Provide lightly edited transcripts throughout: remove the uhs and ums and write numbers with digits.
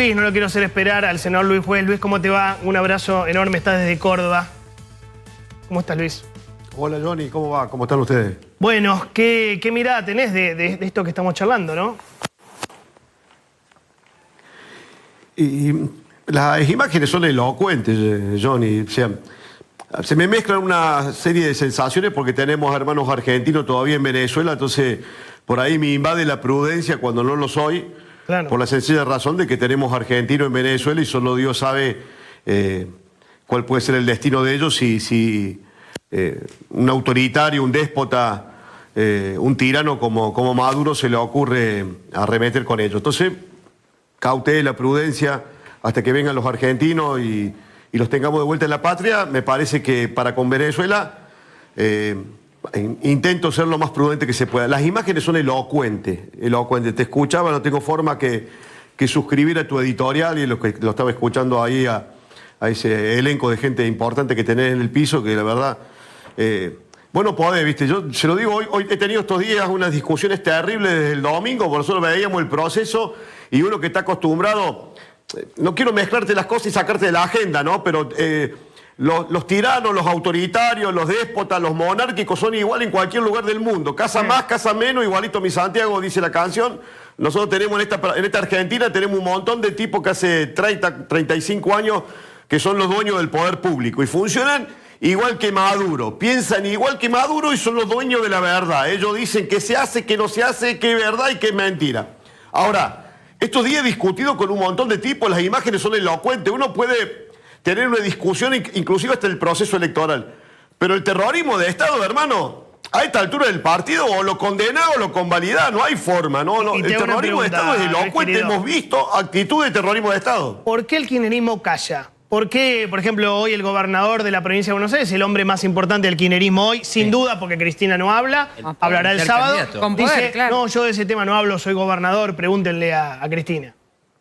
Luis, no lo quiero hacer esperar al senador Luis Juez. Luis, ¿cómo te va? Un abrazo enorme, estás desde Córdoba. ¿Cómo estás, Luis? Hola, Johnny, ¿cómo va? ¿Cómo están ustedes? Bueno, ¿qué mirada tenés de esto que estamos charlando, no? Y las imágenes son elocuentes, Johnny. O sea, se me mezclan una serie de sensaciones porque tenemos hermanos argentinos todavía en Venezuela, entonces por ahí me invade la prudencia cuando no lo soy, claro, por la sencilla razón de que tenemos argentinos en Venezuela y solo Dios sabe cuál puede ser el destino de ellos si un autoritario, un déspota, un tirano como Maduro se le ocurre arremeter con ellos. Entonces, cautela, prudencia, hasta que vengan los argentinos y los tengamos de vuelta en la patria. Me parece que para con Venezuela intento ser lo más prudente que se pueda. Las imágenes son elocuentes. Te escuchaba, no tengo forma que suscribir a tu editorial y lo estaba escuchando ahí a ese elenco de gente importante que tenés en el piso, que la verdad... bueno, podés, viste, yo se lo digo, hoy he tenido estos días unas discusiones terribles desde el domingo, por nosotros veíamos el proceso y uno que está acostumbrado, no quiero mezclarte las cosas y sacarte de la agenda, ¿no? Pero los tiranos, los autoritarios, los déspotas, los monárquicos son igual en cualquier lugar del mundo, casa más, casa menos, igualito mi Santiago, dice la canción. Nosotros tenemos en esta Argentina, tenemos un montón de tipos que hace 30, 35 años que son los dueños del poder público y funcionan igual que Maduro, piensan igual que Maduro y son los dueños de la verdad. Ellos dicen que se hace, que no se hace, que es verdad y que es mentira. Ahora, estos días he discutido con un montón de tipos, las imágenes son elocuentes, uno puede tener una discusión inclusive hasta el proceso electoral, pero el terrorismo de Estado, hermano, a esta altura del partido o lo condena o lo convalida, no hay forma, ¿no? El terrorismo de Estado es elocuente, hemos visto actitud de terrorismo de Estado. ¿Por qué el kirchnerismo calla? ¿Por qué, por ejemplo, hoy el gobernador de la provincia de Buenos Aires, el hombre más importante del kirchnerismo hoy, sin duda, porque Cristina no habla, hablará el sábado, dice, no, yo de ese tema no hablo, soy gobernador, pregúntenle a Cristina?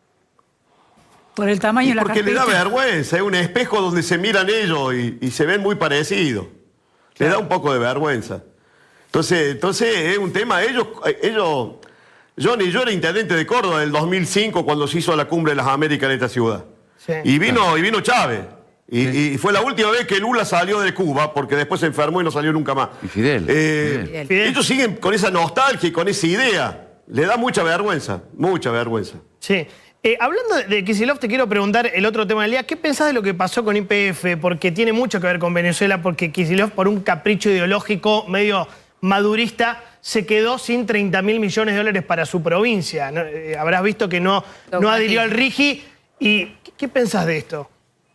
Por el tamaño de la porque carpeta. le da vergüenza, es un espejo donde se miran ellos y se ven muy parecidos. Le da un poco de vergüenza. Entonces es un tema, ellos, Johnny, yo era intendente de Córdoba en el 2005 cuando se hizo la Cumbre de las Américas en esta ciudad. Sí. Y vino Chávez. Y fue la última vez que Lula salió de Cuba, porque después se enfermó y no salió nunca más. Y Fidel. Ellos siguen con esa nostalgia y con esa idea. Le da mucha vergüenza, mucha vergüenza. Sí. Hablando de Kicillof, te quiero preguntar el otro tema del día. ¿Qué pensás de lo que pasó con YPF? Porque tiene mucho que ver con Venezuela, porque Kicillof, por un capricho ideológico medio madurista, se quedó sin 30.000 millones de dólares para su provincia. Habrás visto que no adhirió al RIGI. ¿Y qué pensás de esto?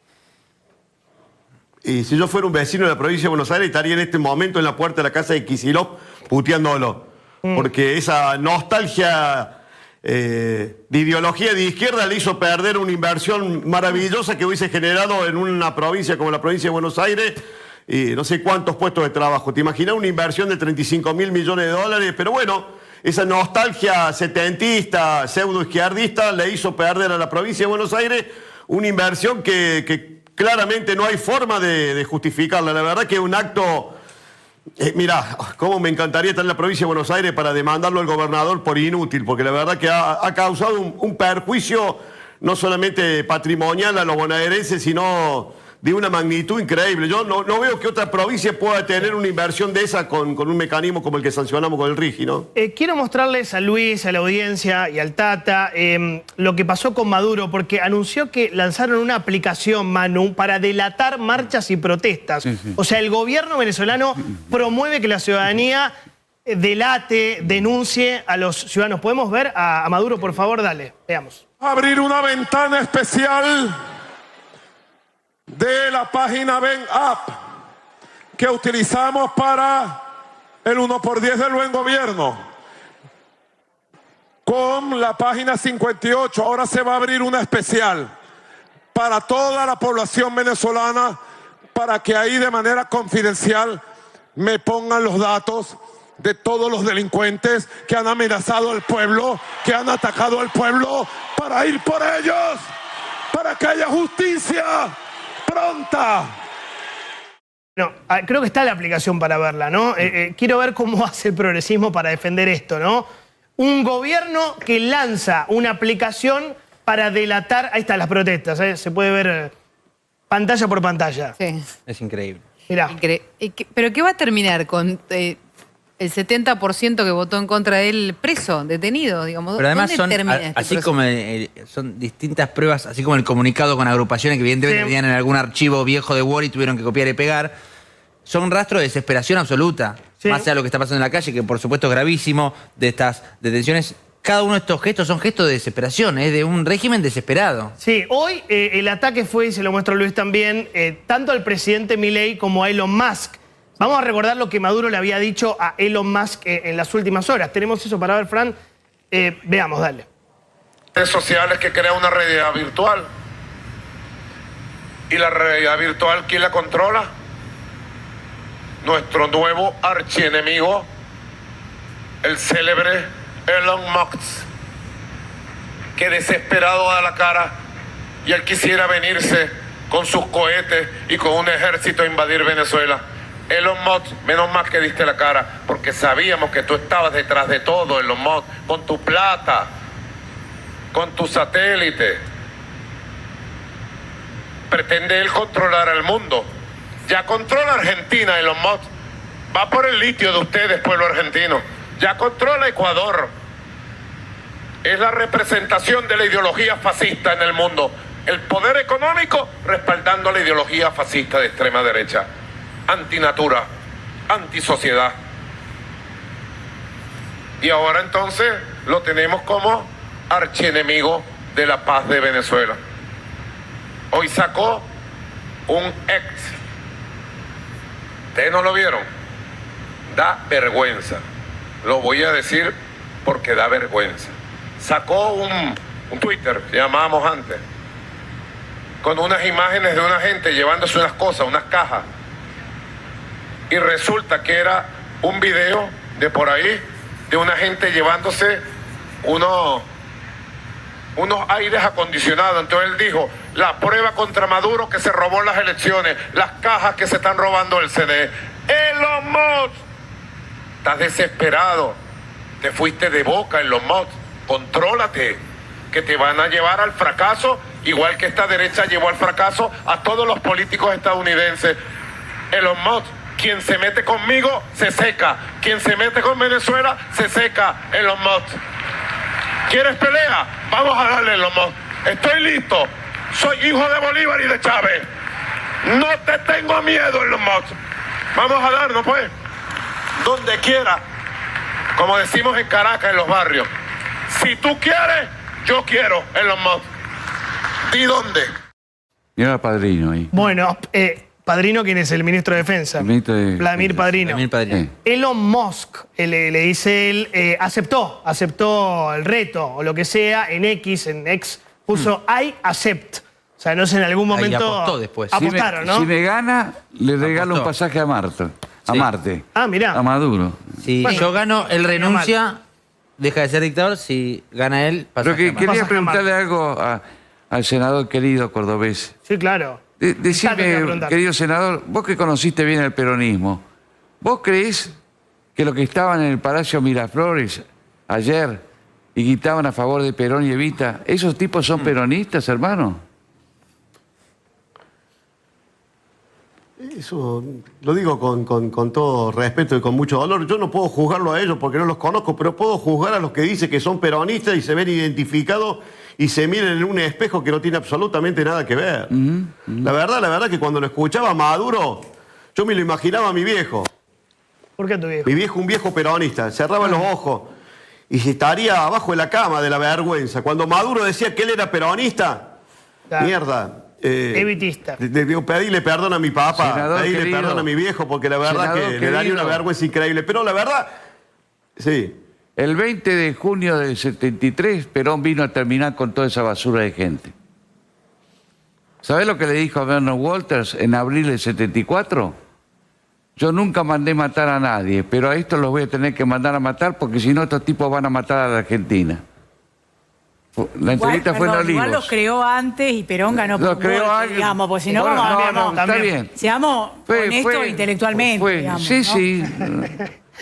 Y si yo fuera un vecino de la provincia de Buenos Aires, estaría en este momento en la puerta de la casa de Kicillof puteándolo. Porque esa nostalgia de ideología de izquierda le hizo perder una inversión maravillosa que hubiese generado en una provincia como la provincia de Buenos Aires y no sé cuántos puestos de trabajo. ¿Te imaginas una inversión de 35.000 millones de dólares? Pero bueno, esa nostalgia setentista, pseudo-izquierdista, le hizo perder a la provincia de Buenos Aires una inversión que claramente no hay forma de justificarla. La verdad que es un acto... mirá, cómo me encantaría estar en la provincia de Buenos Aires para demandarlo al gobernador por inútil, porque la verdad que ha causado un perjuicio no solamente patrimonial a los bonaerenses, sino de una magnitud increíble. Yo no veo que otra provincia pueda tener una inversión de esa con un mecanismo como el que sancionamos con el RIGI, ¿no? Quiero mostrarles a Luis, a la audiencia y al Tata lo que pasó con Maduro, porque anunció que lanzaron una aplicación, Manu, para delatar marchas y protestas. O sea, el gobierno venezolano promueve que la ciudadanía delate, denuncie a los ciudadanos. ¿Podemos ver a Maduro, por favor? Dale, veamos. Abrir una ventana especial de la página Ven App que utilizamos para el 1x10 del buen gobierno con la página 58. Ahora se va a abrir una especial para toda la población venezolana para que ahí de manera confidencial me pongan los datos de todos los delincuentes que han amenazado al pueblo, que han atacado al pueblo, para ir por ellos, para que haya justicia pronta. No, creo que está la aplicación para verla, ¿no? Quiero ver cómo hace el progresismo para defender esto, ¿no? Un gobierno que lanza una aplicación para delatar... Ahí están las protestas, se puede ver pantalla por pantalla. Sí. Es increíble. Mirá. ¿Pero qué va a terminar con el 70% que votó en contra de él preso, detenido? Digamos, Pero además ¿dónde termina este así proceso? como son distintas pruebas, así como el comunicado con agrupaciones que evidentemente venían en algún archivo viejo de Word y tuvieron que copiar y pegar, son rastros de desesperación absoluta. Sí. Más allá de lo que está pasando en la calle, que por supuesto es gravísimo, de estas detenciones. Cada uno de estos gestos son gestos de desesperación, de un régimen desesperado. Sí, hoy el ataque fue, y se lo muestra Luis también, tanto al presidente Milei como a Elon Musk. Vamos a recordar lo que Maduro le había dicho a Elon Musk en las últimas horas. Tenemos eso para ver, Fran. Veamos, dale. Redes sociales que crea una realidad virtual. ¿Y la realidad virtual quién la controla? Nuestro nuevo archienemigo, el célebre Elon Musk, que desesperado da la cara y él quisiera venirse con sus cohetes y con un ejército a invadir Venezuela. Elon Musk, menos mal que diste la cara, porque sabíamos que tú estabas detrás de todo, Elon Musk, con tu plata, con tu satélite. Pretende él controlar el mundo. Ya controla Argentina, Elon Musk. Va por el litio de ustedes, pueblo argentino. Ya controla Ecuador. Es la representación de la ideología fascista en el mundo. El poder económico respaldando la ideología fascista de extrema derecha. Antinatura, antisociedad. Y ahora entonces lo tenemos como archienemigo de la paz de Venezuela. Hoy sacó un ex. ¿Ustedes no lo vieron? Da vergüenza. Lo voy a decir porque da vergüenza. Sacó un Twitter, llamábamos antes, con unas imágenes de una gente llevándose unas cosas, unas cajas. Y resulta que era un video de por ahí, de una gente llevándose unos aires acondicionados. Entonces él dijo, la prueba contra Maduro que se robó las elecciones, las cajas que se están robando el CNE. Elon Musk, estás desesperado, te fuiste de boca, Elon Musk, contrólate, que te van a llevar al fracaso, igual que esta derecha llevó al fracaso a todos los políticos estadounidenses. Elon Musk, quien se mete conmigo se seca, quien se mete con Venezuela se seca. Elon Musk, ¿quieres pelea? Vamos a darle, Elon Musk. Estoy listo. Soy hijo de Bolívar y de Chávez. No te tengo miedo, Elon Musk. Vamos a darnos, pues. Donde quiera. Como decimos en Caracas, en los barrios. Si tú quieres, yo quiero, Elon Musk. ¿Y dónde? Mira al Padrino ahí. Bueno, Padrino, ¿quién es? El ministro de Defensa. El ministro de Vladimir Padrino. Vladimir Padrino. Sí. Elon Musk, le dice él, aceptó el reto o lo que sea, en X puso I accept. O sea, no sé, en algún momento apostó después. apostaron, ¿no? Si me gana, le regalo Apostó. un pasaje a Marte. A Sí. Marte. Ah, mirá. A Maduro. Si Bueno, yo gano, él mal. renuncia, deja de ser dictador. Si gana él, pasa Pero a que llamar. quería Pasaje a preguntarle algo al senador querido cordobés. Sí, claro. Tanto te voy a Decime, preguntar. querido senador, vos que conociste bien el peronismo, ¿vos creés que los que estaban en el Palacio Miraflores ayer y gritaban a favor de Perón y Evita, esos tipos son peronistas, hermano? Eso lo digo con todo respeto y con mucho dolor. Yo no puedo juzgarlo a ellos porque no los conozco, pero puedo juzgar a los que dicen que son peronistas y se ven identificados y se miren en un espejo que no tiene absolutamente nada que ver. La verdad que cuando lo escuchaba Maduro, yo me lo imaginaba a mi viejo. ¿Por qué tu viejo? Mi viejo, un viejo peronista, cerraba los ojos y estaría abajo de la cama de la vergüenza. Cuando Maduro decía que él era peronista, Claro. mierda. Evitista. Pedirle perdón a mi papá, Senador pedirle querido. perdón a mi viejo, porque la verdad Senador que le daría querido. una vergüenza increíble. Pero la verdad, sí. El 20 de junio del 73, Perón vino a terminar con toda esa basura de gente. ¿Sabés lo que le dijo a Bernard Walters en abril del 74? Yo nunca mandé matar a nadie, pero a estos los voy a tener que mandar a matar porque si no estos tipos van a matar a la Argentina. La entrevista fue en Olivos. Igual los creó antes y Perón ganó por Lo creó muerte, alguien. digamos, porque si no Bueno, vamos a no, está también. bien. seamos honestos intelectualmente. Fue, digamos, sí, ¿no? sí.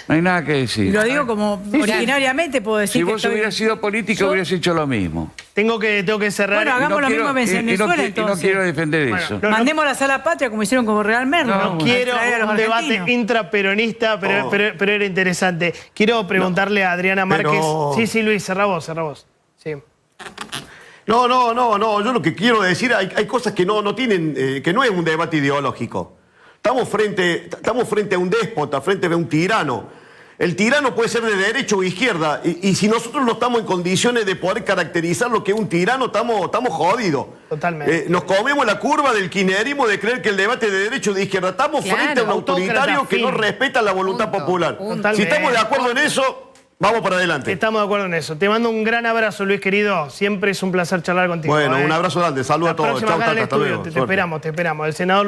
No hay nada que Y decir. lo digo como originariamente puedo decir Si que vos hubieras sido político, hubieras hecho lo mismo. Tengo que cerrar. Bueno, hagamos lo mismo en Venezuela, y no entonces. quiero defender Bueno, eso. no, Mandemos la sala patria como hicieron con Real Merlo. No quiero Traer a los un debate argentinos. intraperonista, pero era interesante. Quiero preguntarle a Adriana Márquez. pero- Sí, Luis, cerrá vos. Sí. No, yo lo que quiero decir, hay cosas que no tienen, que no es un debate ideológico. Estamos frente a un déspota, frente a un tirano. El tirano puede ser de derecha o izquierda, y si nosotros no estamos en condiciones de poder caracterizar lo que es un tirano, estamos jodidos. Totalmente. Nos comemos la curva del kirchnerismo de creer que el debate de derecha o de izquierda. Estamos Claro, frente a un autoritario autócrata, que no fin. respeta la voluntad Punto, popular. punto. Si estamos de acuerdo en eso, vamos para adelante. Estamos de acuerdo en eso. Te mando un gran abrazo, Luis, querido. Siempre es un placer charlar contigo. Bueno, un abrazo grande. Saludos a todos. Próxima Chau, acá en el Tata, hasta estudio. luego. Te Suerte. esperamos. El senador